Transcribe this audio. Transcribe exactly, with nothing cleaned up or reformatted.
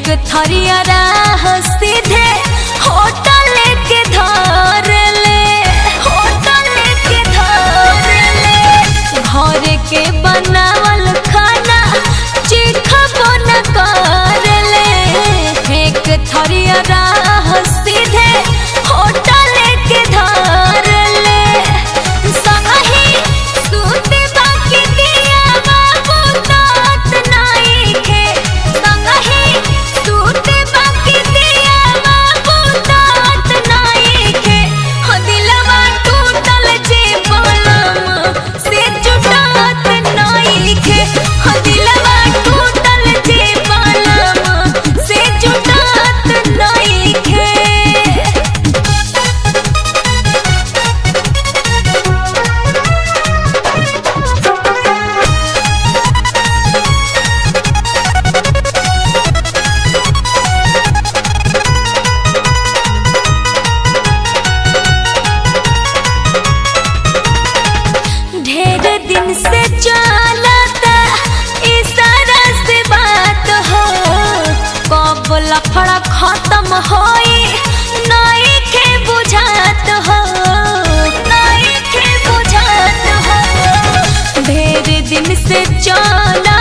थरिया राह सीधे होटल के धर ले, होटल के धर ले। घर के बनावल खाना चिखबो न कर ले। एक थरिया राह सीधे होटल के धर ले। संगही सूते बाकी दिया बाबू तात नाई के। संगही सूते बाकी दिया बाबू तात नाई के। हो दिलवा टूटल जे बलम से जुटात नाई के। हो दिलवा टूटल जे बलम से जुटात नाई के। ढेर दिन से चलता इशारा से बात हो। कब लफड़ा खत्म होई नई के बुझात हो, नई के बुझात हो। ढेर दिन से चला